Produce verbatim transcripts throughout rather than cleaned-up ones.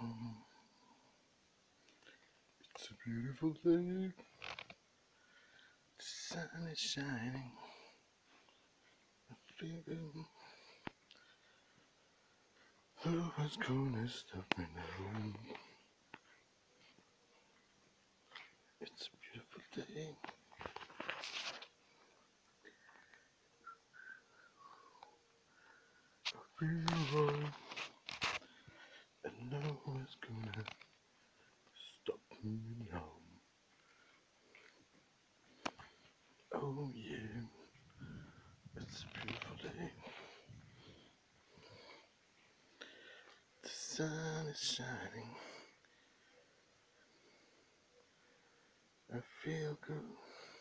It's a beautiful day. The sun is shining. I feel good. Who was gonna stop me now? It's a beautiful day. I feel right. And no one's gonna stop me now. Oh yeah, it's a beautiful day. The sun is shining. I feel good.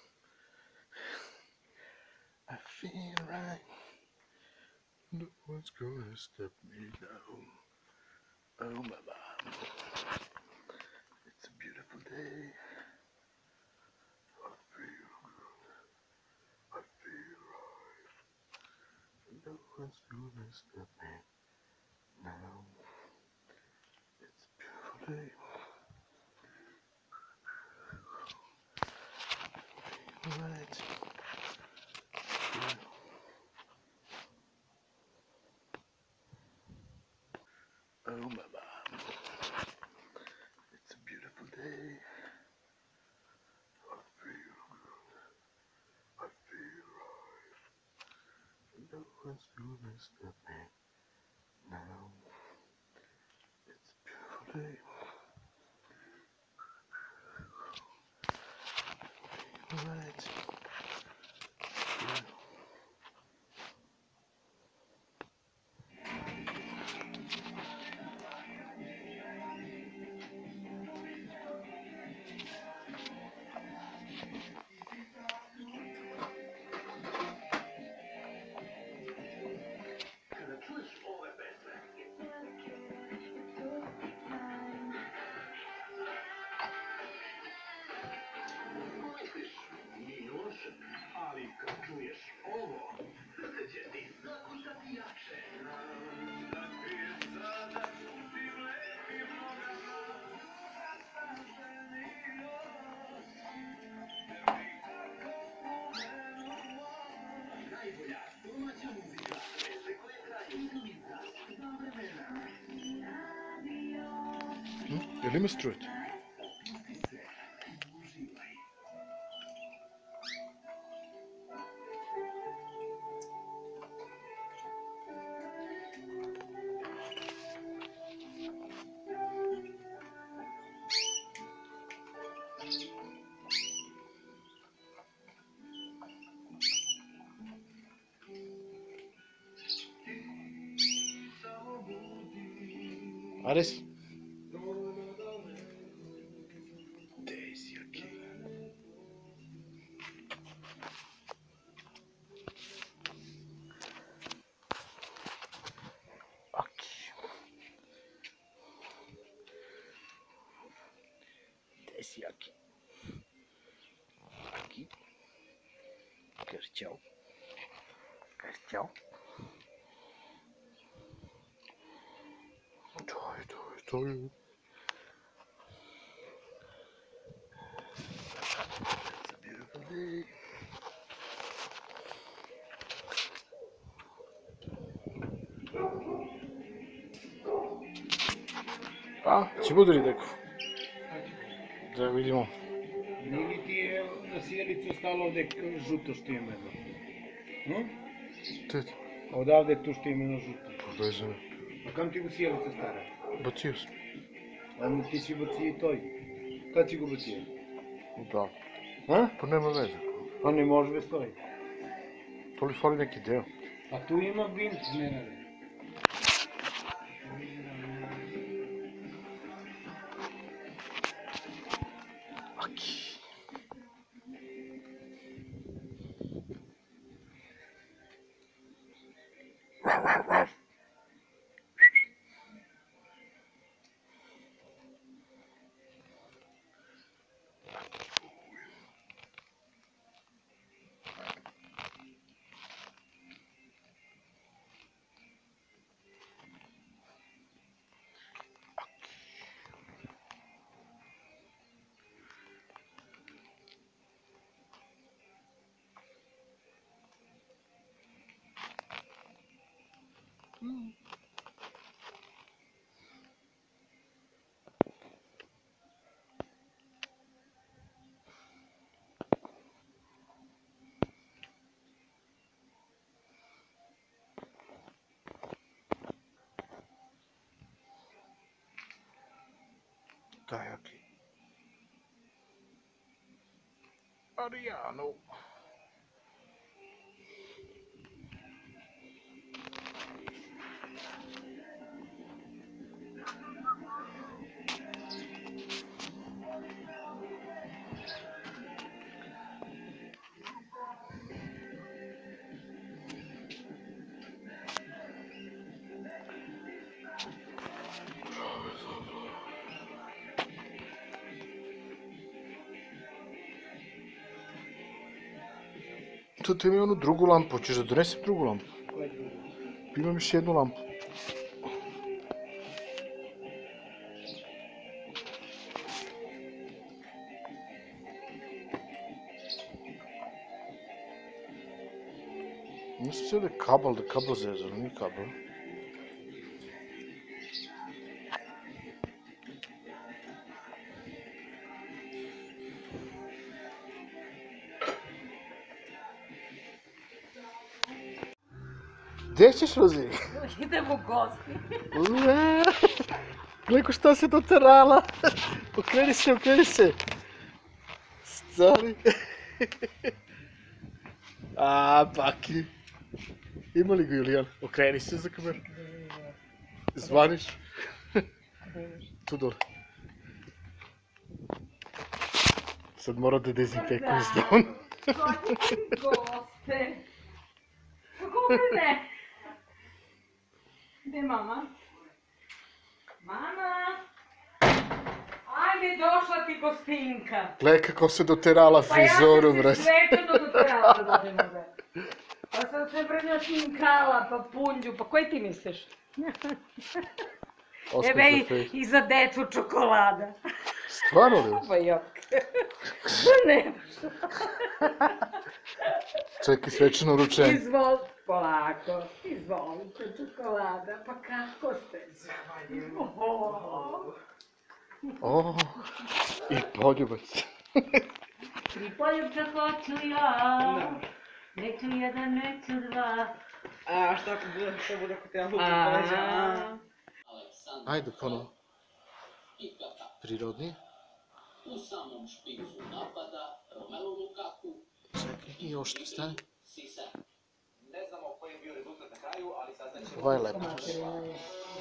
I feel right. No one's gonna stop me now. Oh my God. It's a beautiful day. I feel good. I feel right. No one's gonna stop me now. It's a beautiful day. Right. Yeah. Oh my God. It's a beautiful day. I feel good. I feel right. No one's gonna stop me now. It's a beautiful day. Right. Yeah. Ali kad čuješ ovo, će ti zakucati jače. Da ti je sada šutim lepim nogama, rastaženio. Tebi kako pomenuo. Najbolja domaća muzika, pesme koje traju ulica, sva vremena. Hm? Jel ima strujete? Pusti se i uživaj. Ares? Daisy, okay. Aqui. Daisy, aqui. Aqui. Cartão. Cartão. Toy, toy, toy. It's a beautiful day. A, će budu li deko? Da vidimo. Ili ti je na sjelicu ostalo ovdje žuto što ima jedno? Hm? Ted, Odavde tu što ima jedno žuto. povezano. A kam ti go sjelica stara? Bacio sam. A ti si baci i toj. Kad si go bacio? Da. A? Pa nema veze. Pa ne može bez toj. To li fali neki deo? A tu ima bint, ne rade. Aqui. Dai, ok. Ariano. Tu ti imaju onu drugu lampu, hoćeš da donesem drugu lampu? Imam još jednu lampu. Mislim se da je kabel, da je kabel zezao, nije kabel. Gdje ćeš, Rozi? Idemo u gosti. Ue, Gledaj šta se doterala. Okreni se, okreni se. Stari. A, baki. Ima li ga, Julijan? Okreni se za kameru. Zvaniš? Tu dole. Sad mora da dezinfekuje zdon. Goste. Kako ne? Gdje je mama? Mama! Ajde, došla ti gostinka. Gledaj kako se doterala Pa ja frizoru, sam se brać. svečano doterala da dođem ovdje. Pa sam se prednjo šminkala, pa punđu, pa koji ti misliš? Ebe i, i za decu čokolada. Stvarno li? Pa jok. Ne. Čekaj, svečano uručenje. Izvol, polako, izvolite, čokolada, pa kako ste? Oh. O, i poljubac. I poljubca hoću ja, neću jedan, neću dva. A šta ako bude, što bude ako te ja lupi A. poleđa? Ajde, ponovo. Prirodnije. U samom špicu napada Romelu Lukaku. Čekaj, i još što stane. Sisa. Ne znamo koji je bio rezultat na kraju, ali saznaćemo. Ovaj je lepo.